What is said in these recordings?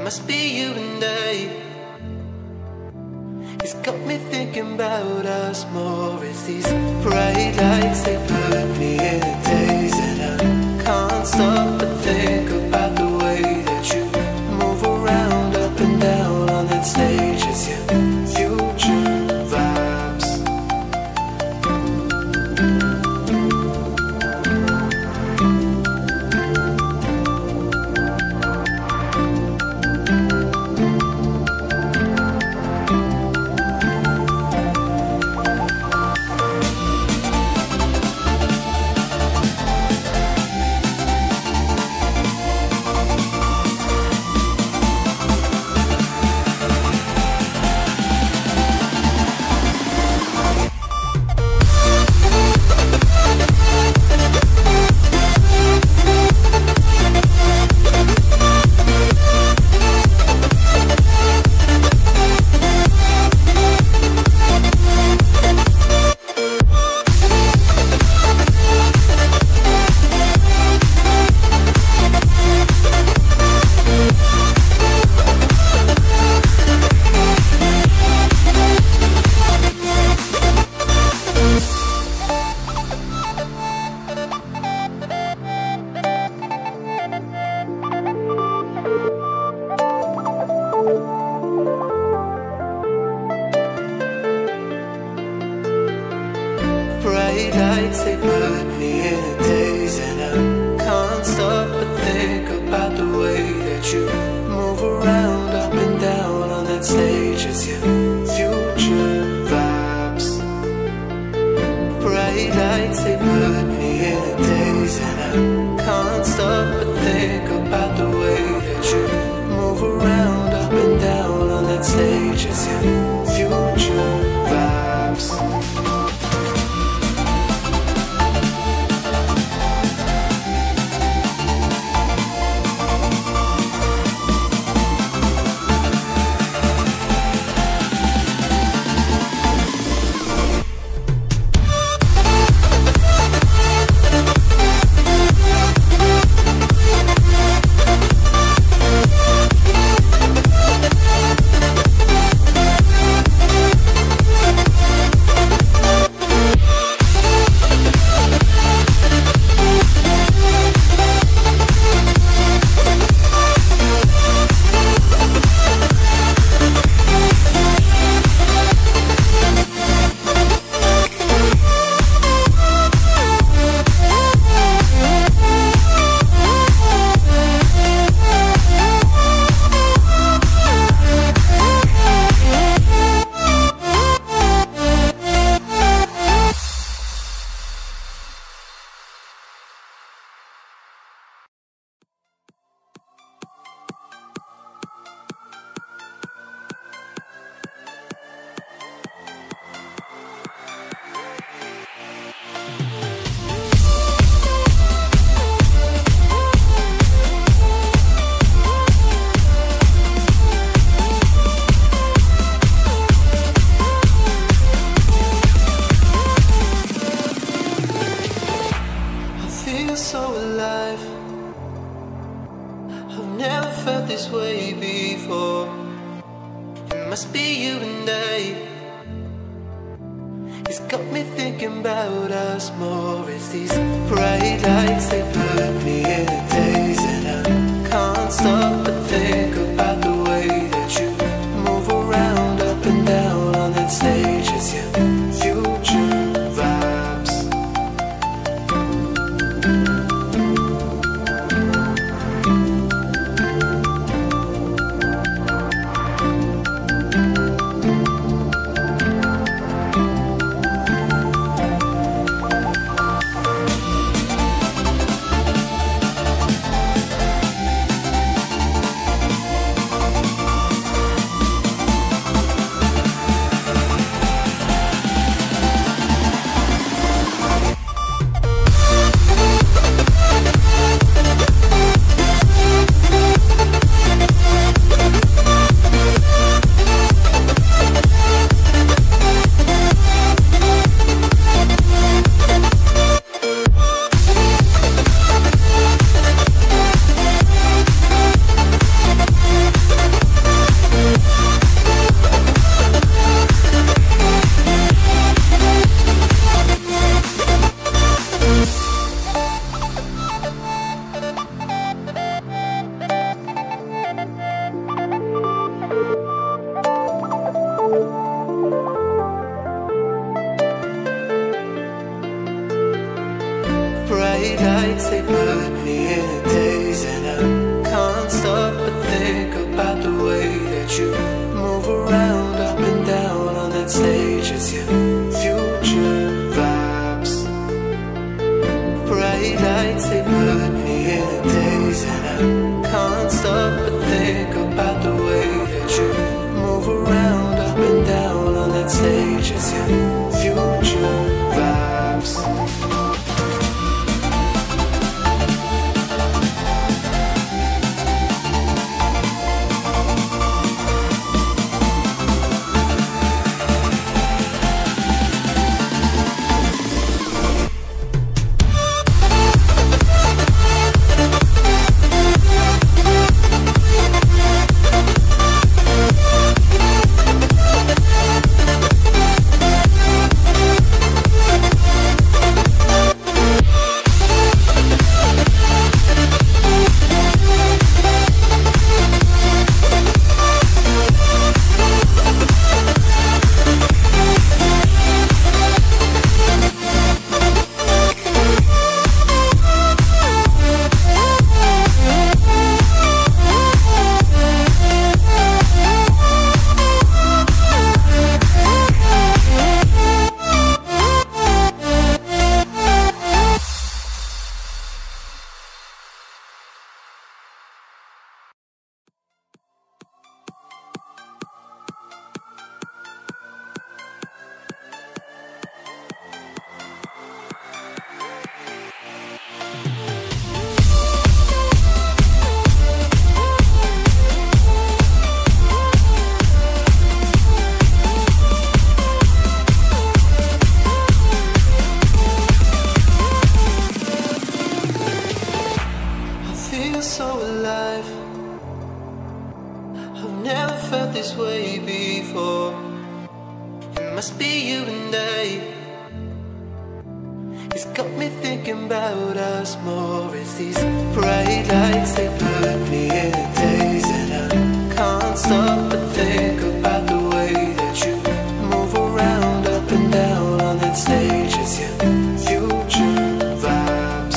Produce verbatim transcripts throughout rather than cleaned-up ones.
must be you and I. It's got me thinking about us more. It's these bright lights, they put me in a daze, and I can't stop but think about the way that you move around up and down on that stage. It's your future vibes. Bright lights, they put me in a daze, and I can't stop but think about the way that you move around up and down on that stage. It's your future vibes. Bright lights, they put me in a daze, and I can't stop but think about the way that you move around up and down on that stage. It's your future vibes. So alive, I've never felt this way before. It must be you and I. It's got me thinking about us more. It's these bright lights, they put me in a daze, and I can't stop but think about the way that you move around up and down on that stage. It's your future vibes. put me in a daze, and I can't stop but think about the way that you move around up and down on that stage. It's your future vibes. Bright lights, they put me in a daze, and I can't stop but think about the way that you move around up and down on that stage. It's your future vibes. So alive, I've never felt this way before. It must be you and I. It's got me thinking about us more. It's these bright lights, they put me in a daze, and I can't stop but think about the way that you move around up and down on that stage. It's your future vibes.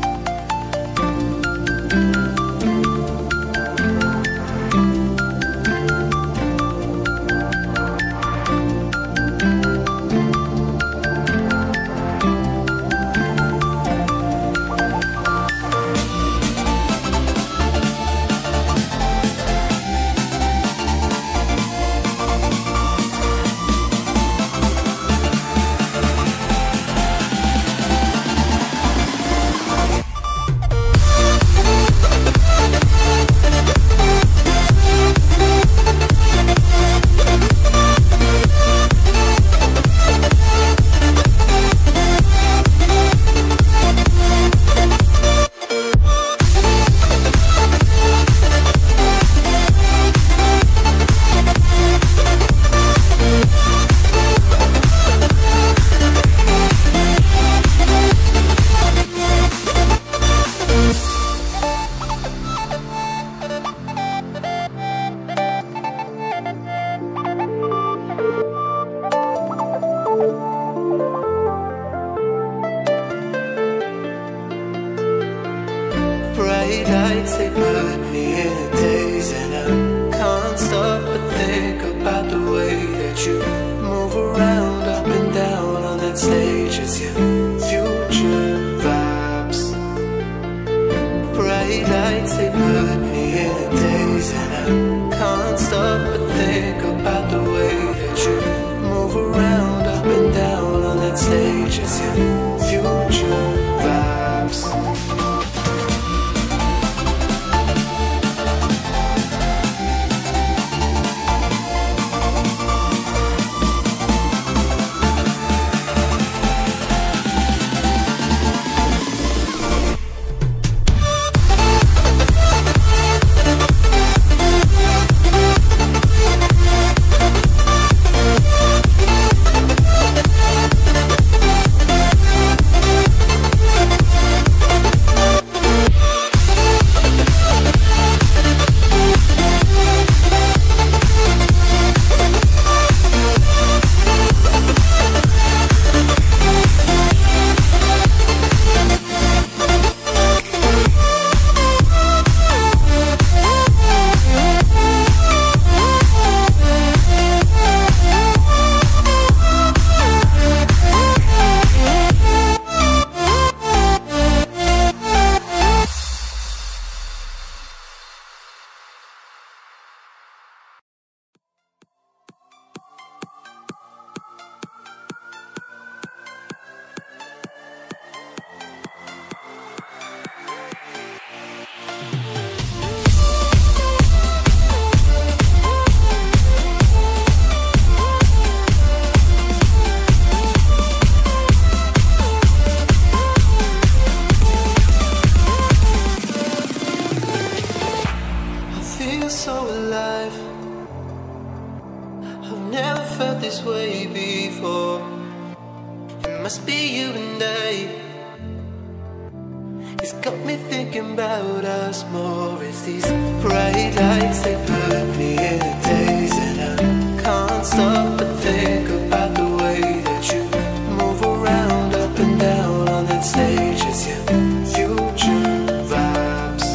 Bright lights, they put me in a daze, and I can't stop but think about the way that you move around up and down on that stage. It's your future vibes. Bright lights, they put me in a daze, and I can't stop but think about the way that you move around up and down on that stage. It's your future vibes. alive. I've never felt this way before. It must be you and I. It's got me thinking about us more. It's these bright lights, they put me in a daze, and I can't stop but think about the way that you move around up and down on that stage. It's your future vibes.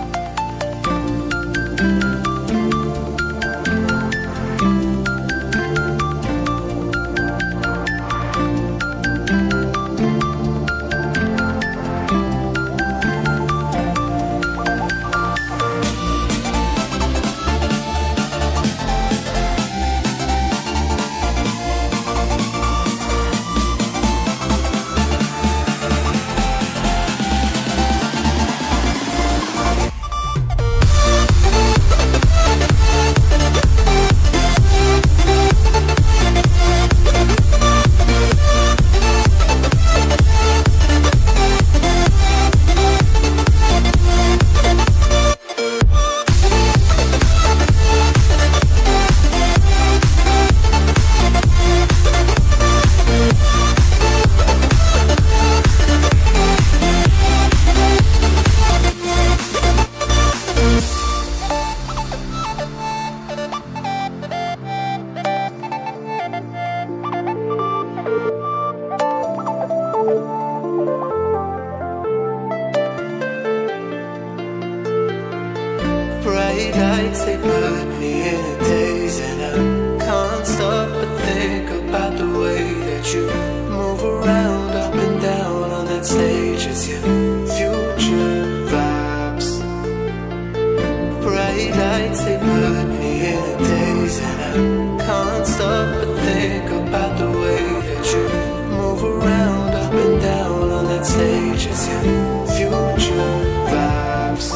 Bright lights, they put me in a daze, and I can't stop but think about the way that you move around up and down on that stage. It's your future vibes. Bright lights, they put me in a daze, and I can't stop but think about the way that you move around up and down on that stage. It's your future vibes.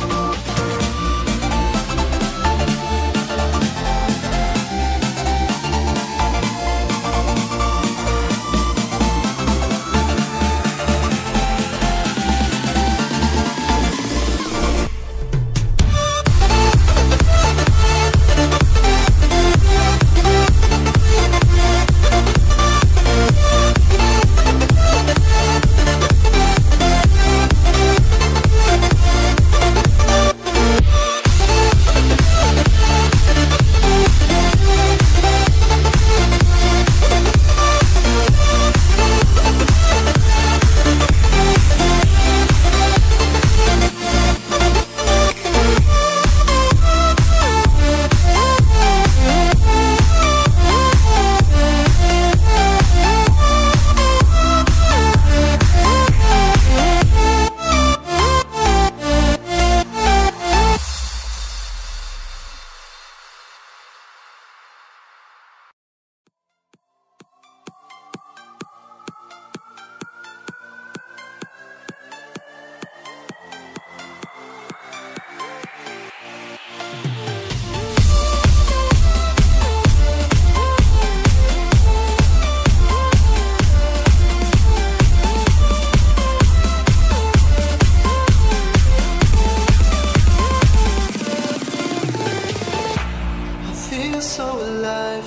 So alive.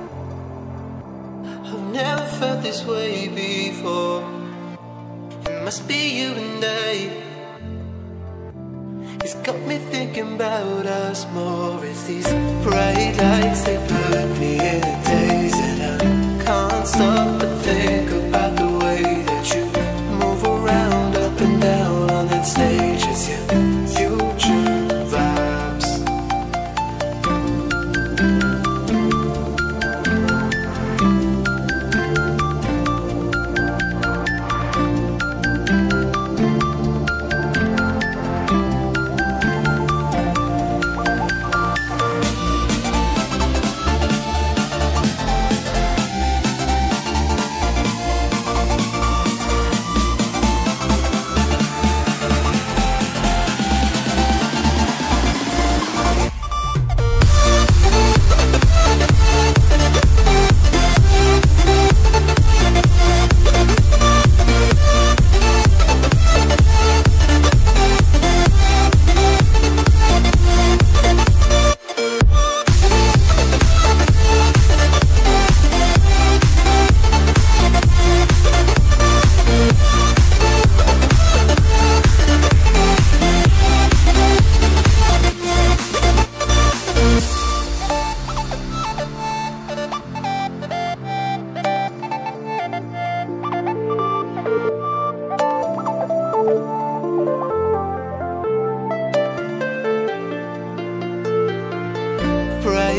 I've never felt this way before. It must be you and I. It's got me thinking about us more. It's these bright lights, they put me in a daze, and I can't stop but think about the way that you move around up and down on that stage. It's your future vibes.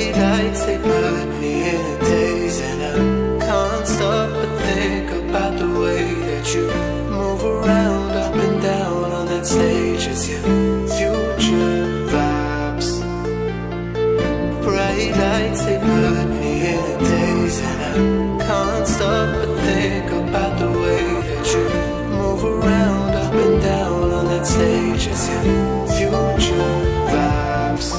Bright lights, they put me in a daze, and I can't stop but think about the way that you move around, up and down on that stage. It's your future vibes. Bright lights, they put me in a daze, and I can't stop but think about the way that you move around, up and down on that stage. It's your future vibes.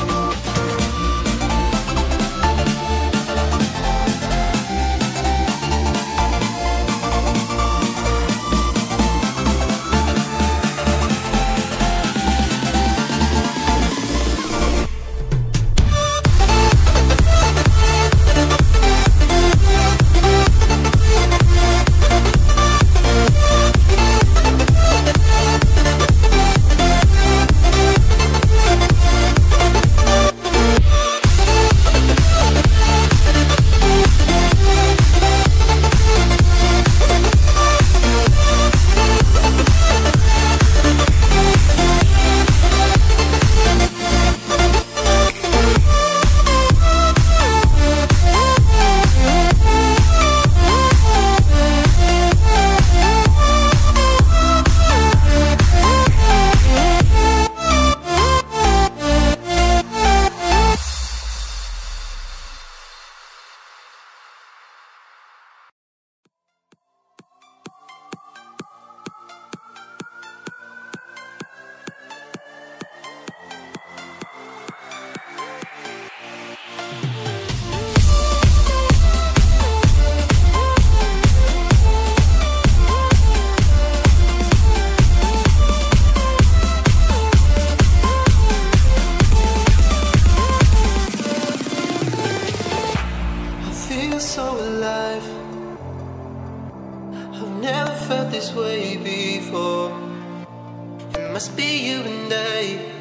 So alive, I've never felt this way before. It must be you and I.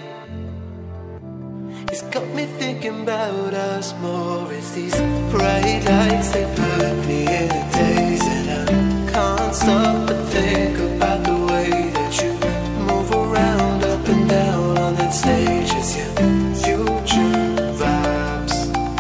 It's got me thinking about us more. It's these bright lights, they put me in a daze, and I can't stop but think about the way that you move around, up and down on that stage. It's your future vibes.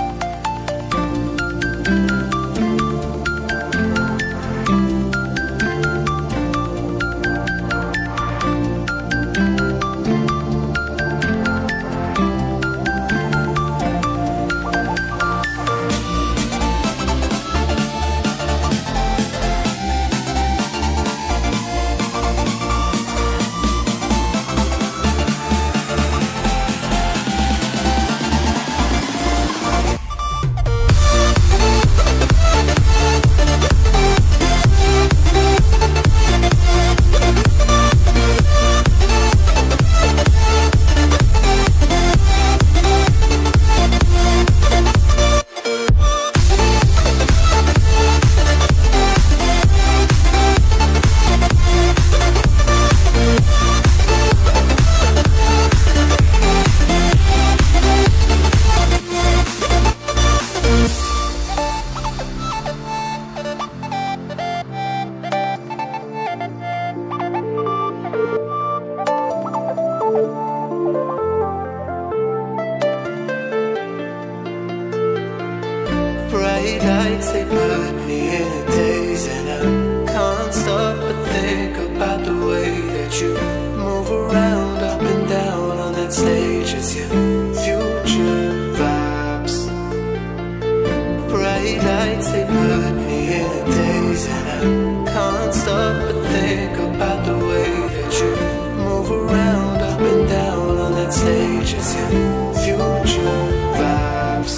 Bright lights, they put me in a daze, and I can't stop but think about the way that you move around, up and down on that stage. It's your future vibes. Bright lights, they put me in a daze, and I can't stop but think about the way that you move around, up and down on that stage. It's your future vibes.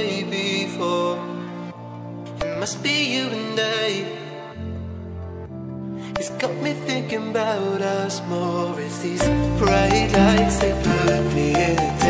way before. It must be you and I. It's got me thinking about us more. It's these bright lights, they put me in a